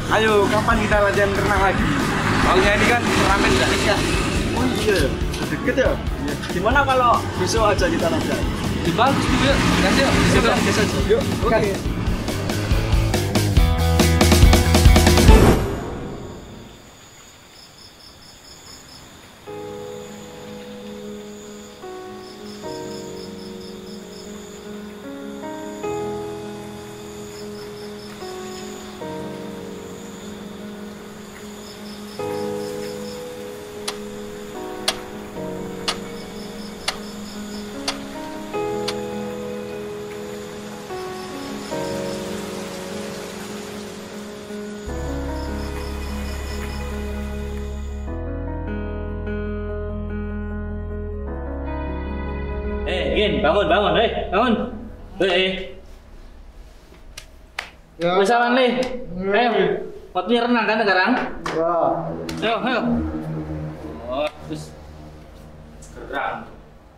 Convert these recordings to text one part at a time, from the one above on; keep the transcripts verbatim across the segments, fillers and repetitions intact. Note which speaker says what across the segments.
Speaker 1: Ayo, kapan kita latihan renang lagi? Soalnya ini kan turnamen nggak dekat.
Speaker 2: Oh iya, deket ya? Iya. Gimana kalau besok aja kita latihan?
Speaker 1: Di bagus juga. Kasih yuk.
Speaker 2: Besok kan besok aja. Yuk, oke. Okay.
Speaker 3: Eh, Gin, bangun, bangun, eh, bangun. Eh, eh.
Speaker 2: Ya.
Speaker 3: Bersama nih. Ayo, waktunya renang kan sekarang?
Speaker 2: Wah.
Speaker 3: Ayo, ayo. Oh, terus gerak.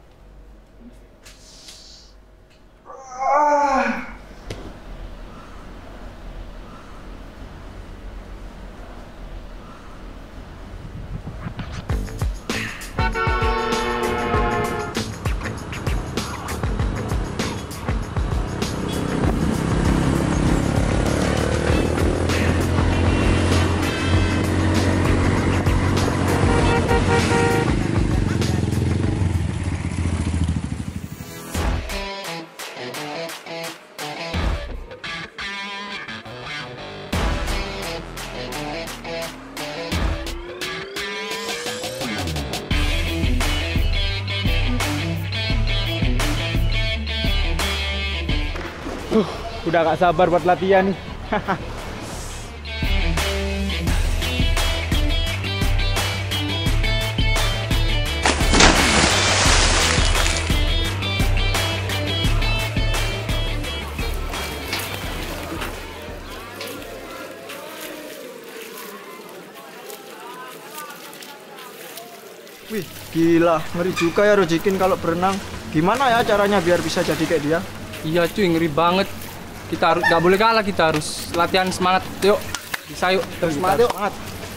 Speaker 1: Uh, udah gak sabar buat latihan nih.
Speaker 2: Wih, gila, ngeri juga ya Rojikin kalau berenang. Gimana ya caranya biar bisa jadi kayak dia?
Speaker 1: Iya cuy, ngeri banget. Kita harus nggak boleh kalah, kita harus latihan semangat. Yuk, bisa yuk.
Speaker 2: Terus semangat yuk. Semangat.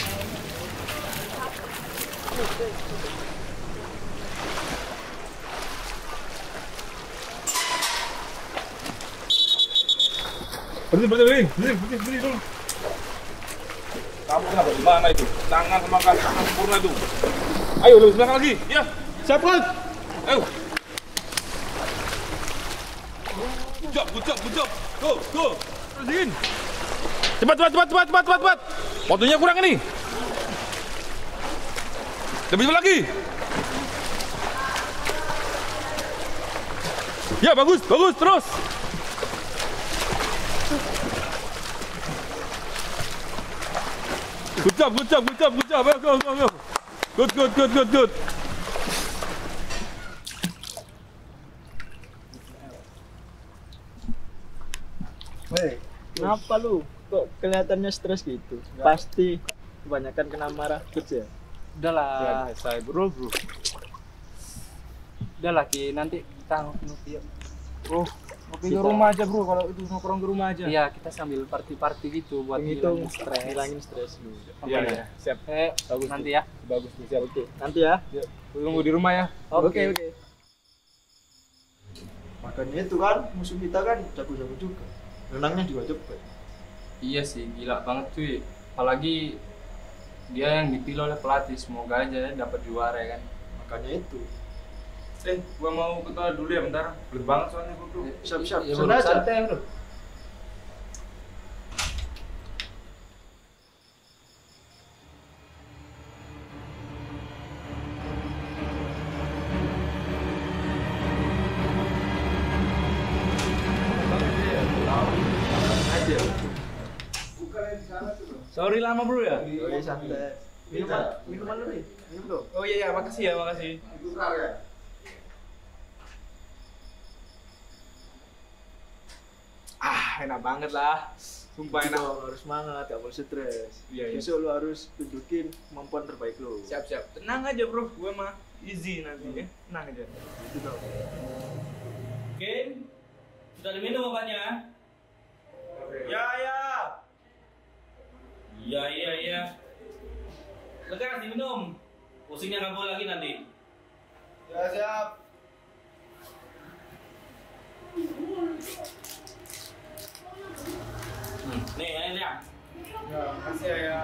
Speaker 4: Berhenti, berhenti, berhenti, berhenti, berhenti dulu. Kamu kenapa di mana itu? Tangan sama kaki tangan sempurna itu. Ayo, lebih belakang lagi. Ya, siap kan? Ayo. Good job, good job, good job. Go, go. Terusin. Cepat, cepat, cepat, cepat, cepat, cepat, cepat. Waktunya kurang ini. Lebih cepat lagi. Ya, bagus, bagus, terus. Good job, good job, good job, good job. Ayo, go, go, go. Good, good, good, good, good.
Speaker 2: Hei, kenapa lu? Kok kelihatannya stres gitu? Ya. Pasti kebanyakan kena marah kerja.
Speaker 1: Udahlah, saya bro, bro. Udahlah, Ki, nanti kita ngopi.
Speaker 4: Oh, ngopi ke rumah aja bro, kalau itu nongkrong ke rumah aja.
Speaker 1: Iya, kita sambil party-party gitu buat
Speaker 2: Menghitung
Speaker 1: ngilangin stres.
Speaker 2: Ngilangin stres dulu.
Speaker 4: Iya, iya, siap.
Speaker 1: Eh,
Speaker 4: Bagus
Speaker 1: nanti
Speaker 4: tuh.
Speaker 1: ya.
Speaker 4: Bagus tuh, siap.
Speaker 2: Oke, nanti ya.
Speaker 4: Yuk, tunggu di rumah ya.
Speaker 2: Oke, oke. Makanya itu kan musuh kita kan jago-jago juga. Renangnya juga cepet.
Speaker 1: Iya sih, gila banget cuy. Apalagi dia yang dipilih oleh pelatih, semoga aja dapat juara ya kan.
Speaker 2: Makanya itu.
Speaker 4: Eh, gua mau ke toilet dulu ya bentar. Belet banget soalnya gua bro.
Speaker 2: Siap-siap,
Speaker 1: Ya,
Speaker 2: sana aja.
Speaker 1: santai bro. Sorry lama bro ya.
Speaker 2: Oke, santai. Minuman, minuman dulu nih. Minum dong.
Speaker 4: Oh iya, iya, makasih ya, makasih. Ah, enak banget lah. Sumpah
Speaker 2: Gitu
Speaker 4: enak.
Speaker 2: dong, harus semangat, gak boleh stres.
Speaker 4: Iya, iya.
Speaker 2: Besok lu harus tunjukin kemampuan terbaik lu.
Speaker 4: Siap-siap. Tenang aja bro, gua mah easy nanti ya. Tenang aja.
Speaker 2: Gitu dong.
Speaker 3: Oke, sudah diminum obatnya?
Speaker 4: Ya, ya.
Speaker 3: Udah, iya, iya. Lekas diminum. Pusingnya kambuh lagi nanti.
Speaker 2: Ya siap.
Speaker 3: Hmm, nih, airnya.
Speaker 2: Ya, makasih ya.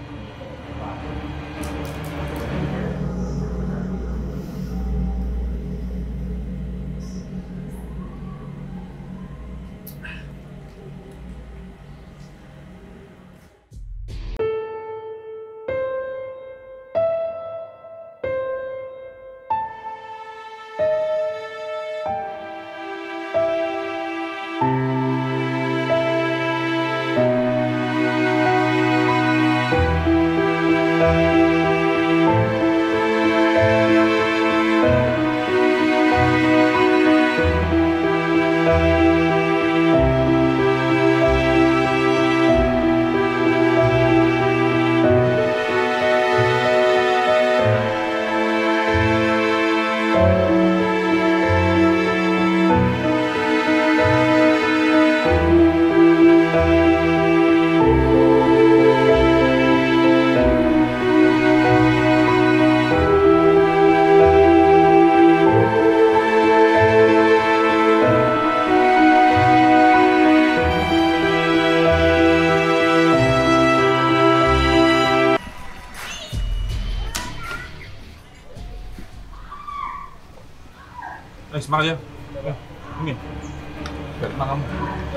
Speaker 4: Eh, semangat ya. Eh, ini. Biar tenang kamu.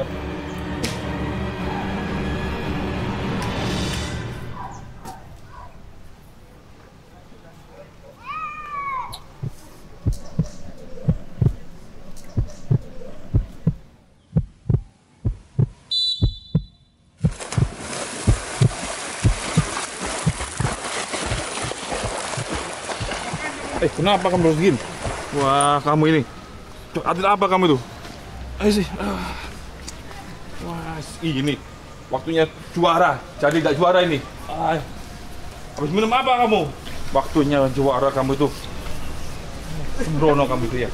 Speaker 4: Eh, kenapa kamu harus gini? Wah, kamu ini. Tuh, atlet apa kamu itu? Ayo sih. Ah. Wah, ini waktunya juara. Jadi tidak juara ini. Ah. Habis minum apa kamu? Waktunya juara kamu itu. Sembrono kamu itu ya.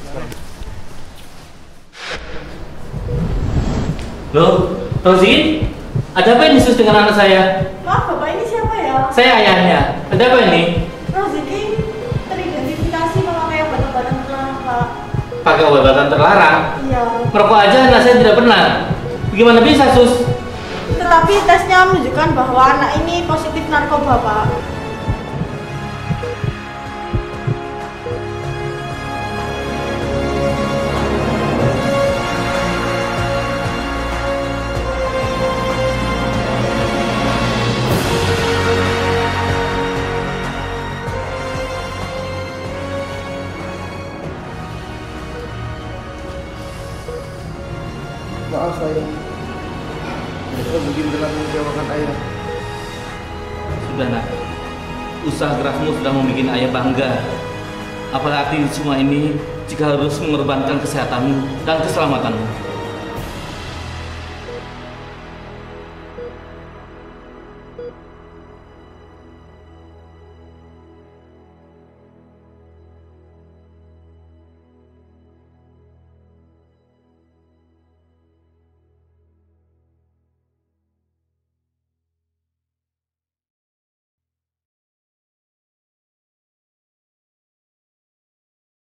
Speaker 3: Loh, Rosi? Ada apa ini sus dengan anak saya?
Speaker 5: Maaf Bapak, ini siapa ya?
Speaker 3: Saya ayahnya. Ada apa ini?
Speaker 5: Roziki teridentifikasi memakai obat-obatan terlarang, Pak.
Speaker 3: Pakai obat-obatan terlarang?
Speaker 5: Iya.
Speaker 3: Merokok aja anak saya tidak pernah. Gimana bisa, sus?
Speaker 5: Tetapi tesnya menunjukkan bahwa anak ini positif narkoba, Pak.
Speaker 2: Maaf ayah. Saya begini telah mengecewakan ayah.
Speaker 3: Sudah nak, usaha kerasmu sudah membuat ayah bangga. Apalagi semua ini jika harus mengorbankan kesehatanmu dan keselamatanmu.